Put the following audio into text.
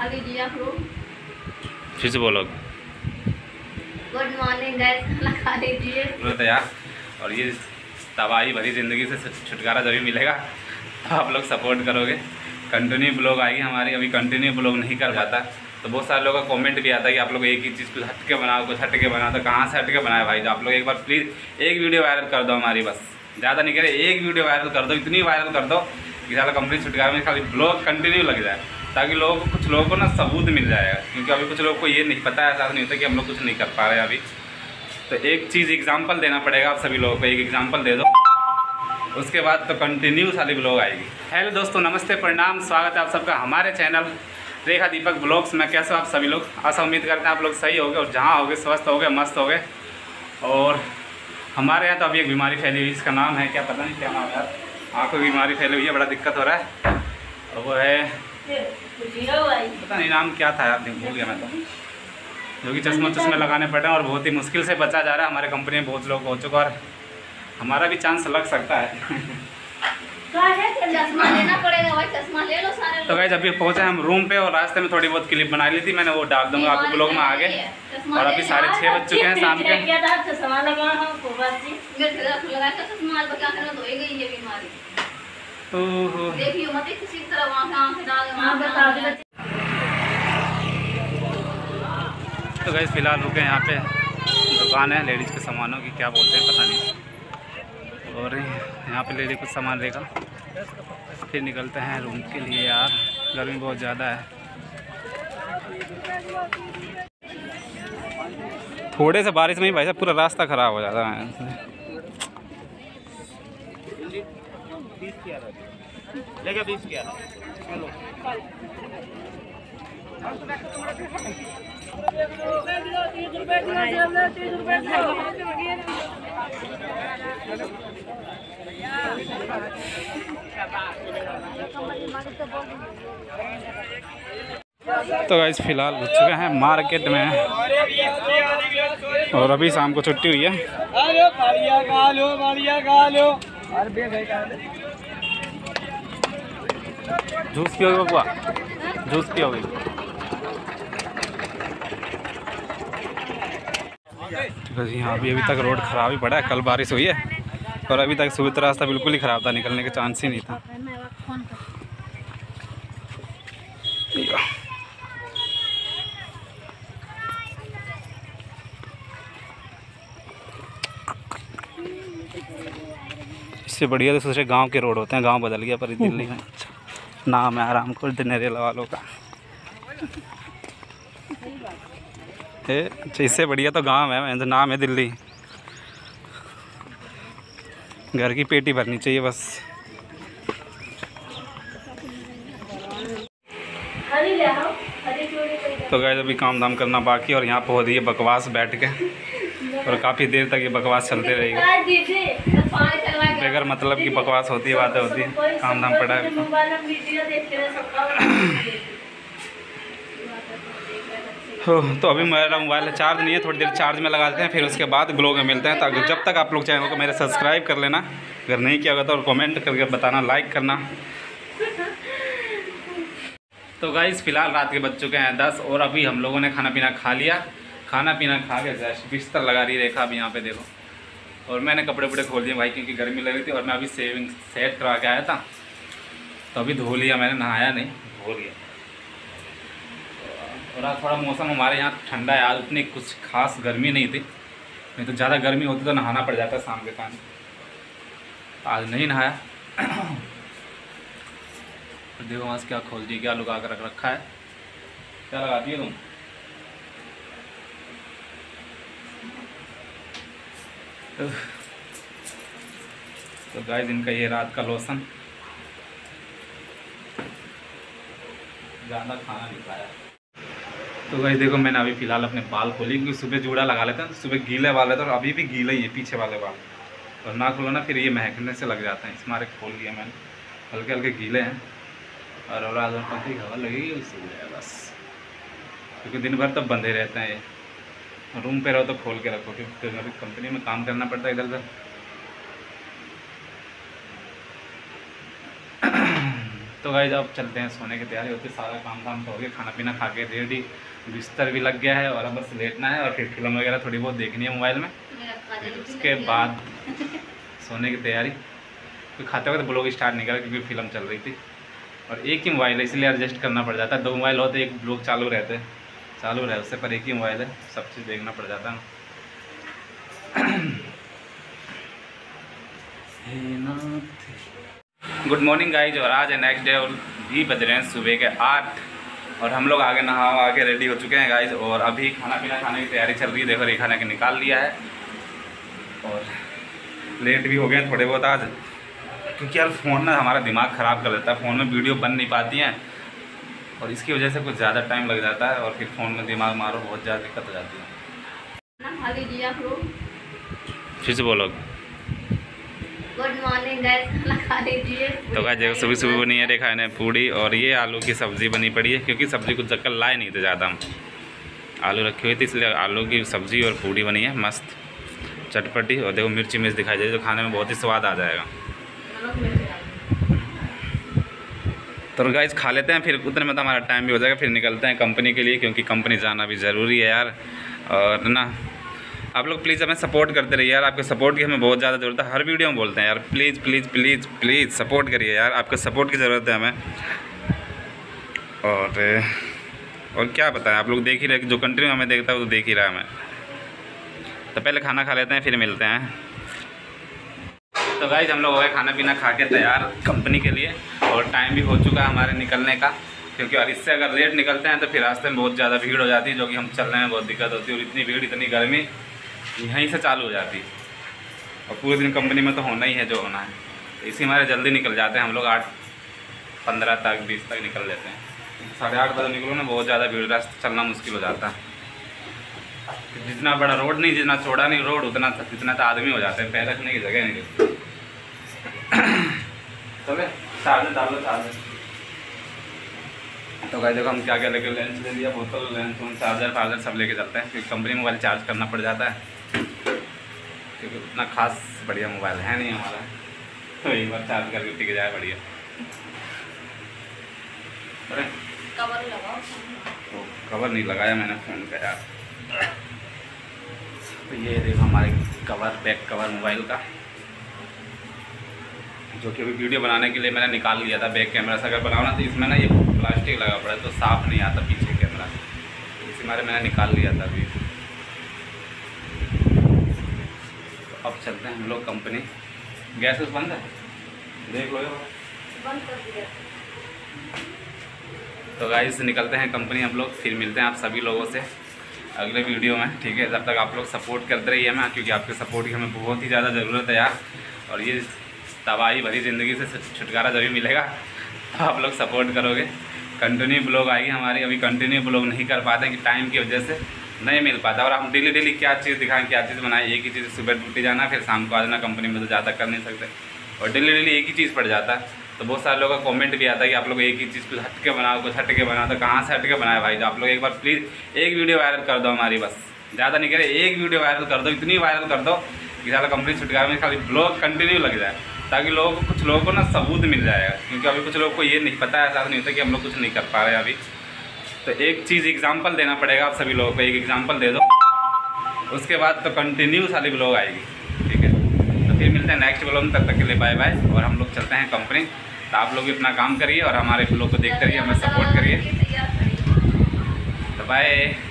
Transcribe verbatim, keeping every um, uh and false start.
खा लीजिए आप लोग। फिर से बोलो। गुड मॉर्निंग गाइस, खाना खा लीजिए। तो यार, और ये तबाही भरी ज़िंदगी से छुटकारा जरूर मिलेगा तो आप लोग सपोर्ट करोगे। कंटिन्यू ब्लॉग आएगी हमारी, अभी कंटिन्यू ब्लॉग नहीं कर जाता तो बहुत सारे लोगों का कमेंट भी आता है कि आप लोग एक ही चीज़ कुछ हट के बनाओ, कुछ हट के बनाओ। तो कहाँ से हट के बनाए भाई? तो आप लोग एक बार प्लीज़ एक वीडियो वायरल कर दो हमारी, बस ज़्यादा नहीं करे, एक वीडियो वायरल कर दो, इतनी वायरल कर दो कि सारा कंप्लीट छुटकारा में खाली ब्लॉग कंटिन्यू लग जाए, ताकि लोगों को, कुछ लोगों को ना सबूत मिल जाएगा। क्योंकि अभी कुछ लोगों को ये नहीं पता है, ऐसा नहीं होता कि हम लोग कुछ नहीं कर पा रहे हैं अभी। तो एक चीज़ एग्जाम्पल देना पड़ेगा आप सभी लोगों को, एक एग्जाम्पल दे दो, उसके बाद तो कंटिन्यू सारी ब्लॉग आएगी। हेलो दोस्तों, नमस्ते, प्रणाम, स्वागत है आप सबका हमारे चैनल रेखा दीपक ब्लॉग्स में। कैसे हो आप सभी लोग? आशा उम्मीद करते हैं आप लोग सही होगे और जहाँ होगे स्वस्थ होगे, मस्त होगे। और हमारे यहाँ तो अभी एक बीमारी फैली हुई, इसका नाम है क्या, पता नहीं क्या नाम है, आँखों की बीमारी फैली हुई है, बड़ा दिक्कत हो रहा है। और वो है, पता नहीं नाम क्या था यार, भूल गया मैं तो, जो कि चश्मा चश्मे लगाने पड़ रहे हैं और बहुत ही मुश्किल से बचा जा रहा है। हमारे कंपनी में बहुत लोग हो चुका और हमारा भी चांस लग सकता है। चश्मा लेना पड़ेगा भाई, चश्मा ले लो सारे लोग। तो गाइस अभी पहुंचे हम रूम पे और रास्ते में थोड़ी बहुत क्लिप बना ली थी मैंने, वो डाल दूंगा आपको ब्लॉग में आगे। और अभी साढ़े छः बज चुके हैं शाम के। ओहो, तो गाइस फिलहाल रुके यहाँ पे, दुकान है लेडीज़ के सामानों की, क्या बोलते हैं पता नहीं। और यहाँ पे लेडीज कुछ सामान लेगा, फिर निकलते हैं रूम के लिए। यार गर्मी बहुत ज़्यादा है, थोड़े से बारिश में ही भाई साहब पूरा रास्ता ख़राब हो जाता है। तो गाइस फिलहाल घुस चुके हैं मार्केट में और अभी शाम को छुट्टी हुई है। जूस पियोगे बबुआ? जूस पियोगे? बस यहाँ भी अभी तक रोड ख़राब ही पड़ा है, कल बारिश हुई है और अभी तक सुबह रास्ता बिल्कुल ही ख़राब था, निकलने का चांस ही नहीं था। इससे बढ़िया तो दूसरे गांव के रोड होते हैं, गांव बदल गया पर दिल्ली में नाम है आराम को नरेला वालों का। अच्छा, इससे बढ़िया तो गांव है, नाम है दिल्ली। घर की पेटी भरनी चाहिए बस। तो गाइस अभी काम धाम करना बाकी और यहाँ पे हो रही है बकवास बैठ के, और काफ़ी देर तक ये बकवास चलते रहेगी। बगैर मतलब की बकवास होती है, बातें होती है, काम धाम पड़ा है। हो तो अभी मेरा मोबाइल चार्ज नहीं है, थोड़ी देर चार्ज में लगा देते हैं, फिर उसके बाद ब्लॉग में मिलते हैं। तो जब तक आप लोग चैनल को मेरे सब्सक्राइब कर लेना, अगर नहीं किया होगा तो, और कमेंट करके बताना, लाइक करना। तो गाइस फिलहाल रात के बज चुके हैं दस और अभी हम लोगों ने खाना पीना खा लिया। खाना पीना खा के जस्ट बिस्तर लगा रही रेखा अभी यहाँ पे देखो, और मैंने कपड़े वपड़े खोल दिए भाई क्योंकि गर्मी लग रही थी। और मैं अभी सेविंग सेट करवा के आया था तो अभी धो लिया मैंने, नहाया नहीं, धो लिया। और आज थोड़ा मौसम हमारे यहाँ ठंडा है, आज उतनी कुछ खास गर्मी नहीं थी, नहीं तो ज़्यादा गर्मी होती तो नहाना पड़ जाता शाम के टाइम। आज नहीं नहाया। तो देखो वहाँ से क्या खोल दी, क्या लुका कर रख रखा है, क्या लगाती है तुम? तो गाइस इनका ये रात का लोशन, ज़्यादा खाना नहीं खाया। तो गाइस देखो मैंने अभी फ़िलहाल अपने बाल खोली, क्योंकि सुबह जूड़ा लगा लेते हैं, सुबह गीले वाले थे और अभी भी गीले ही है पीछे वाले बाल, और ना खोलो ना फिर ये महकने से लग जाते हैं, इस मारे खोल लिया मैंने, हल्के हल्के गीले हैं। और और आज पंखी हवा लगेगी उससे है बस, क्योंकि दिन भर तब बंधे रहते हैं ये। रूम पे रहो तो खोल के रखो, क्योंकि अभी कंपनी में काम करना पड़ता है इधर उधर। तो गाइस अब चलते हैं, सोने की तैयारी होती है, सारा काम काम तो हो गया, खाना पीना खा के रेडी, बिस्तर भी लग गया है और अब बस लेटना है और फिर फिल्म वगैरह थोड़ी बहुत देखनी है मोबाइल में, फिर उसके बाद सोने की तैयारी। फिर खाते वक्त ब्लॉग स्टार्ट नहीं करा क्योंकि फिल्म चल रही थी और एक ही मोबाइल है इसलिए एडजस्ट करना पड़ जाता है। दो मोबाइल होते एक ब्लॉग चालू रहते चालू रहे उससे, पर एक ही मोबाइल है, सब चीज़ देखना पड़ जाता है। गुड मॉर्निंग गाइज, और आज है नेक्स्ट डे और भी बज रहे हैं सुबह के आठ और हम लोग आगे नहा आके रेडी हो चुके हैं गाइज और अभी खाना पीना खाने की तैयारी चल रही है। देखो रेखा ने के निकाल लिया है और लेट भी हो गए हैं थोड़े बहुत आज, क्योंकि यार फ़ोन ना हमारा दिमाग ख़राब कर देता है, फ़ोन में वीडियो बन नहीं पाती हैं और इसकी वजह से कुछ ज़्यादा टाइम लग जाता है और फिर फ़ोन में दिमाग मारो बहुत ज़्यादा दिक्कत हो जाती है। खा लीजिए आप लोग। फिर से बोलो। गुड मॉर्निंग गाइस, खाना खा लीजिए। तो गाइस देखो सुबह सुबह बनी है रेखा ने पूड़ी और ये आलू की सब्ज़ी बनी पड़ी है, क्योंकि सब्ज़ी कुछ चक्कर लाए नहीं थे ज़्यादा, हम आलू रखी हुई थी इसलिए आलू की सब्ज़ी और पूड़ी बनी है मस्त चटपटी। और देखो मिर्ची मिर्च दिखाई दे रही है तो खाने में बहुत ही स्वाद आ जाएगा। तो गाइस खा लेते हैं, फिर उतने में तो हमारा टाइम भी हो जाएगा, फिर निकलते हैं कंपनी के लिए, क्योंकि कंपनी जाना भी ज़रूरी है यार। और ना आप लोग प्लीज़ हमें सपोर्ट करते रहिए यार, आपके सपोर्ट की हमें बहुत ज़्यादा ज़रूरत है। हर वीडियो में बोलते हैं यार please please please please support करिए यार, आपके सपोर्ट की ज़रूरत है हमें। और और क्या बताएं, आप लोग देख ही रहे, जो कंटिन्यू हमें देखता है वो तो देख ही रहा है हमें। तो पहले खाना खा लेते हैं फिर मिलते हैं। तो गाइस हम लोग हो गए खाना पीना खा के तैयार कंपनी के लिए और टाइम भी हो चुका है हमारे निकलने का, क्योंकि और इससे अगर लेट निकलते हैं तो फिर रास्ते में बहुत ज़्यादा भीड़ हो जाती है, जो कि हम चलने में बहुत दिक्कत होती है और इतनी भीड़ इतनी गर्मी यहीं से चालू हो जाती है और पूरे दिन कंपनी में तो होना ही है जो होना है, तो इसी हमारे जल्दी निकल जाते हैं हम लोग, आठ पंद्रह तक बीस तक निकल लेते हैं। साढ़े आठ बजे निकलो ना, बहुत ज़्यादा भीड़, रास्ते चलना मुश्किल हो जाता है। जितना बड़ा रोड नहीं, जितना चौड़ा नहीं रोड उतना जितना तो आदमी हो जाते हैं, पैर रखने की जगह नहीं। तो चार्जर डाल लो चार्जर। तो भाई देखो हम क्या क्या लेके लेंस ले लिया, बोतल लेंस चार्जर फार्जर सब लेके जाते हैं, क्योंकि कंपनी मोबाइल चार्ज करना पड़ जाता है, क्योंकि उतना खास बढ़िया मोबाइल है नहीं हमारा, तो एक बार चार्ज करके टिक जाए बढ़िया। अरे कवर लगाओ। तो कवर नहीं लगाया मैंने फ़ोन का यार। तो ये देखो हमारे कवर, बैक कवर मोबाइल का, जो कि अभी वीडियो बनाने के लिए मैंने निकाल लिया था। बैक कैमरा से अगर बनाना तो इसमें ना ये प्लास्टिक लगा पड़ा है तो साफ़ नहीं आता पीछे कैमरा, इसी मारे मैंने निकाल लिया था अभी। तो अब चलते हैं हम लोग कंपनी। गैस उस बंद है, देख लो बंद कर दिया। तो गाइस निकलते हैं कंपनी हम लोग, फिर मिलते हैं आप सभी लोगों से अगले वीडियो में, ठीक है। जब तक आप लोग सपोर्ट करते रहिए हमें, क्योंकि आपके सपोर्ट की हमें बहुत ही ज़्यादा ज़रूरत है यार, और ये तबाही भरी ज़िंदगी से छुटकारा जब भी मिलेगा तो आप लोग सपोर्ट करोगे। कंटिन्यू ब्लॉग आएगी हमारी, अभी कंटिन्यू ब्लॉग नहीं कर पाते कि टाइम की वजह से नहीं मिल पाता, और हम डेली डेली क्या चीज़ दिखाएं, क्या चीज़ बनाएं। एक ही चीज़ सुबह ड्यूटी जाना फिर शाम को आ जाना, कंपनी में तो ज़्यादा कर नहीं सकते, और डेली डेली एक ही चीज़ पड़ जाता है। तो बहुत सारे लोगों का कमेंट भी आता है कि आप लोग एक ही चीज़ कुछ हट के बनाओ, कुछ हट के बनाओ। तो कहाँ से हट के बनाए भाई, तो आप लोग एक बार प्लीज़ एक वीडियो वायरल कर दो हमारी, बस ज़्यादा नहीं करे, एक वीडियो वायरल कर दो, इतनी वायरल कर दो कि सारा कंपनी छुटकारा में खाली ब्लॉग कंटिन्यू लग जाए, ताकि लोगों को, कुछ लोगों को ना सबूत मिल जाएगा। क्योंकि अभी कुछ लोगों को ये नहीं पता है, ऐसा नहीं होता कि हम लोग कुछ नहीं कर पा रहे हैं अभी। तो एक चीज़ एग्जांपल देना पड़ेगा आप सभी लोगों को, एक एग्जांपल दे दो, उसके बाद तो कंटिन्यू सारी ब्लॉग आएगी, ठीक है। तो फिर मिलते हैं नेक्स्ट ब्लॉग में, तब तक के लिए बाय बाय, और हम लोग चलते हैं कंपनी। तो आप लोग भी अपना काम करिए और हमारे ब्लॉग को देखते रहिए, हमें सपोर्ट करिए। तो बाय।